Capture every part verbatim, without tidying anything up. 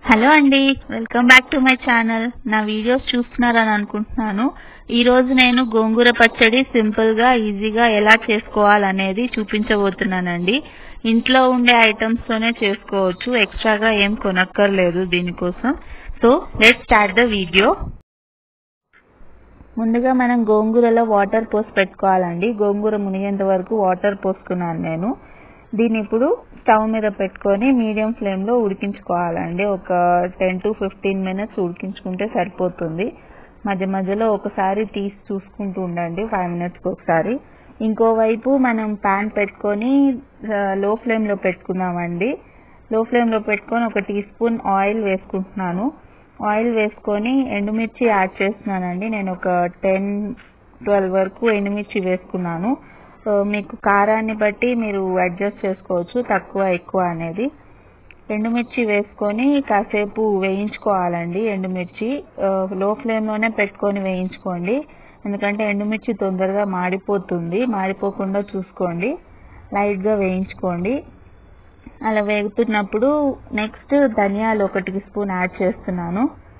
Hello అండి, welcome back to my channel. నా videos చూస్తున్నారని అనుకుంటున్నాను. ఈ రోజు నేను గోంగూర పచ్చడి సింపుల్ గా ఈజీగా ఎలా చేసుకోవాలనేది చూపించబోతున్నానండి. ఇంట్లో ఉండే ఐటమ్స్ తోనే చేసుకోవచ్చు, ఎక్స్ట్రాగా ఏం కొనక్కర్లేదు దీనికోసం. So let's start the video. ముందుగా మనం గోంగూరలో వాటర్ పోసి పెట్టుకోవాలండి. గోంగూర మునిగేంత వరకు వాటర్ పోసుకున్నాను నేను. దీన్ని ఇప్పుడు స్టవ్ మీద పెట్టుకొని మీడియం ఫ్లేమ్లో ఉడికించుకోవాలండి. ఒక టెన్ టు ఫిఫ్టీన్ మినిట్స్ ఉడికించుకుంటే సరిపోతుంది. మధ్య మధ్యలో ఒకసారి తీసి చూసుకుంటూ ఉండండి, ఫైవ్ మినిట్స్కి ఒకసారి. ఇంకోవైపు మనం ప్యాన్ పెట్టుకొని లో ఫ్లేమ్లో పెట్టుకుందామండి. లో ఫ్లేమ్లో పెట్టుకొని ఒక టీ స్పూన్ ఆయిల్ వేసుకుంటున్నాను. ఆయిల్ వేసుకొని ఎండుమిర్చి యాడ్ చేస్తున్నానండి. నేను ఒక టెన్ ట్వెల్వ్ వరకు ఎండుమిర్చి వేసుకున్నాను. మీకు కారాన్ని బట్టి మీరు అడ్జస్ట్ చేసుకోవచ్చు, తక్కువ ఎక్కువ అనేది. ఎండుమిర్చి వేసుకొని కాసేపు వేయించుకోవాలండి. ఎండుమిర్చి లో ఫ్లేమ్లోనే పెట్టుకొని వేయించుకోండి, ఎందుకంటే ఎండుమిర్చి తొందరగా మాడిపోతుంది. మాడిపోకుండా చూసుకోండి, లైట్గా వేయించుకోండి. అలా వేగుతున్నప్పుడు నెక్స్ట్ ధనియాలు ఒక టీ స్పూన్ యాడ్ చేస్తున్నాను.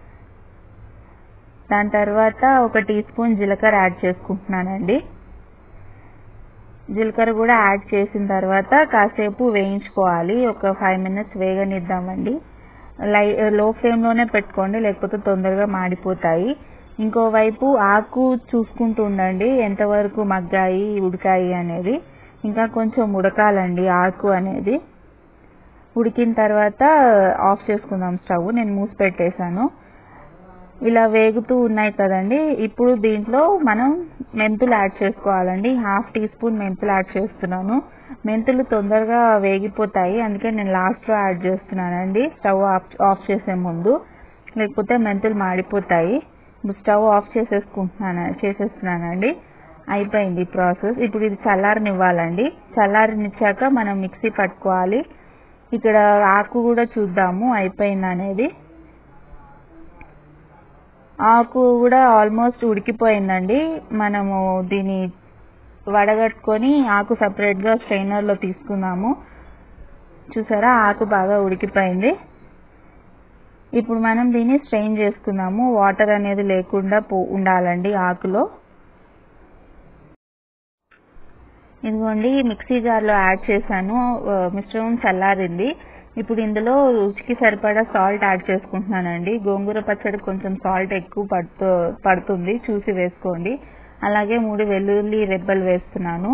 దాని తర్వాత ఒక టీ స్పూన్ జీలకర్ర యాడ్ చేసుకుంటున్నానండి. జీలకర్ర కూడా యాడ్ చేసిన తర్వాత కాసేపు వేయించుకోవాలి. ఒక ఫైవ్ మినిట్స్ వేగనిద్దామండి. లై లో ఫ్లేమ్లోనే పెట్టుకోండి, లేకపోతే తొందరగా మాడిపోతాయి. ఇంకోవైపు ఆకు చూసుకుంటూ ఉండండి, ఎంతవరకు మగ్గాయి ఉడికాయి అనేది. ఇంకా కొంచెం ఉడకాలండి ఆకు అనేది. ఉడికిన తర్వాత ఆఫ్ చేసుకుందాం స్టవ్. నేను మూసి పెట్టేశాను. ఇలా వేగుతూ ఉన్నాయి కదండి. ఇప్పుడు దీంట్లో మనం మెంతులు యాడ్ చేసుకోవాలండి. హాఫ్ టీ స్పూన్ మెంతులు యాడ్ చేస్తున్నాను. మెంతులు తొందరగా వేగిపోతాయి, అందుకే నేను లాస్ట్లో యాడ్ చేస్తున్నానండి, స్టవ్ ఆఫ్ ఆఫ్ చేసే ముందు. లేకపోతే మెంతులు మాడిపోతాయి. స్టవ్ ఆఫ్ చేసేసుకుంటున్నాను చేసేస్తున్నానండి అయిపోయింది ప్రాసెస్. ఇప్పుడు ఇది చల్లారనివ్వాలండి. చల్లారనిచ్చాక మనం మిక్సీ పట్టుకోవాలి. ఇక్కడ ఆకు కూడా చూద్దాము అయిపోయింది అనేది. ఆకు కూడా ఆల్మోస్ట్ ఉడికిపోయిందండి. మనము దీన్ని వడగట్టుకొని ఆకు సపరేట్గా స్ట్రైనర్లో తీసుకుందాము. చూసారా, ఆకు బాగా ఉడికిపోయింది. ఇప్పుడు మనం దీన్ని స్ట్రెయిన్ చేసుకుందాము. వాటర్ అనేది లేకుండా పో ఉండాలండి ఆకులో. ఇదిగోండి, మిక్సీ జార్లో యాడ్ చేశాను. మిశ్రమం చల్లారింది. ఇప్పుడు ఇందులో రుచికి సరిపడా సాల్ట్ యాడ్ చేసుకుంటున్నానండి. గోంగూర పచ్చడి కొంచెం సాల్ట్ ఎక్కువ పడుతూ పడుతుంది, చూసి వేసుకోండి. అలాగే మూడు వెల్లుల్లి రెబ్బలు వేస్తున్నాను.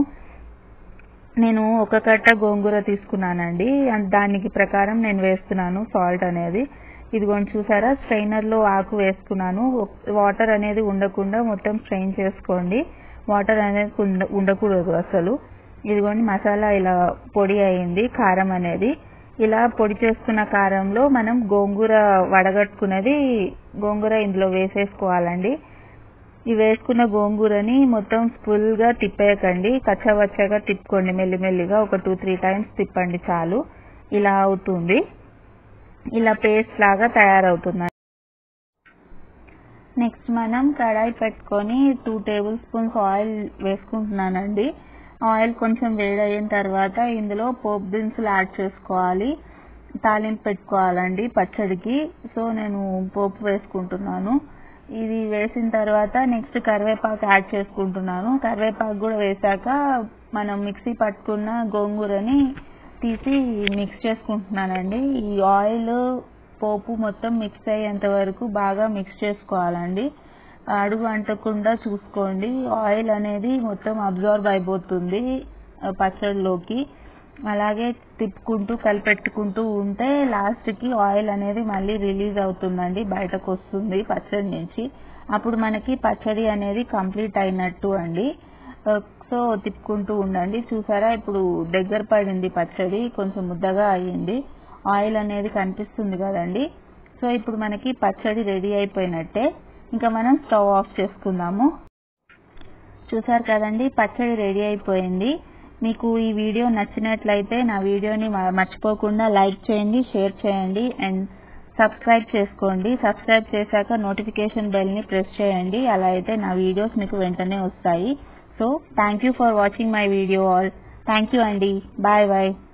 నేను ఒక కట్ట గోంగూర తీసుకున్నానండి, దానికి ప్రకారం నేను వేస్తున్నాను సాల్ట్ అనేది. ఇదిగోండి చూసారా, స్ట్రైనర్లో ఆకు వేసుకున్నాను. వాటర్ అనేది ఉండకుండా మొత్తం స్ట్రెయిన్ చేసుకోండి. వాటర్ అనేది ఉండకూడదు అసలు. ఇదిగోండి మసాలా ఇలా పొడి అయింది. కారం అనేది ఇలా పొడి చేసుకున్న కారంలో మనం గోంగూర వడగట్టుకున్నది గోంగూర ఇందులో వేసేసుకోవాలండి. ఈ వేసుకున్న గోంగూరని మొత్తం ఫుల్గా తిప్పేయకండి, కచ్చవచ్చగా తిప్పుకోండి. మెల్లిమెల్లిగా ఒక టూ త్రీ టైమ్స్ తిప్పండి చాలు. ఇలా అవుతుంది, ఇలా పేస్ట్ లాగా తయారవుతుంది. నెక్స్ట్ మనం కడాయి పెట్టుకొని టూ టేబుల్ స్పూన్స్ ఆయిల్ వేసుకుంటున్నానండి. ఆయిల్ కొంచెం వేడయిన తర్వాత ఇందులో పోపు దినుసులు యాడ్ చేసుకోవాలి. తాలింపు పెట్టుకోవాలండి పచ్చడికి. సో నేను పోపు వేసుకుంటున్నాను. ఇది వేసిన తర్వాత నెక్స్ట్ కరివేపాకు యాడ్ చేసుకుంటున్నాను. కరివేపాకు కూడా వేసాక మనం మిక్సీ పట్టుకున్న గోంగూరని తీసి మిక్స్ చేసుకుంటున్నానండి. ఈ ఆయిల్ పోపు మొత్తం మిక్స్ అయ్యేంత వరకు బాగా మిక్స్ చేసుకోవాలండి. అడుగు అంటకుండా చూసుకోండి. ఆయిల్ అనేది మొత్తం అబ్జర్వ్ అయిపోతుంది పచ్చడిలోకి. అలాగే తిప్పుకుంటూ కలిపెట్టుకుంటూ ఉంటే లాస్ట్కి ఆయిల్ అనేది మళ్ళీ రిలీజ్ అవుతుందండి, బయటకు వస్తుంది పచ్చడి నుంచి. అప్పుడు మనకి పచ్చడి అనేది కంప్లీట్ అయినట్టు అండి. సో తిప్పుకుంటూ ఉండండి. చూసారా, ఇప్పుడు దగ్గర పడింది పచ్చడి, కొంచెం ముద్దగా అయ్యింది. ఆయిల్ అనేది కనిపిస్తుంది కదండి. సో ఇప్పుడు మనకి పచ్చడి రెడీ అయిపోయినట్టే. ఇంకా మనం స్టవ్ ఆఫ్ చేసుకుందాము. చూసారు కదండి, పచ్చడి రెడీ అయిపోయింది. మీకు ఈ వీడియో నచ్చినట్లయితే నా వీడియోని మర్చిపోకుండా లైక్ చేయండి, షేర్ చేయండి అండ్ సబ్స్క్రైబ్ చేసుకోండి. సబ్స్క్రైబ్ చేశాక నోటిఫికేషన్ బెల్ని ప్రెస్ చేయండి. అలా అయితే నా వీడియోస్ మీకు వెంటనే వస్తాయి. So thank you for watching my video all. Thank you అండి. Bye bye.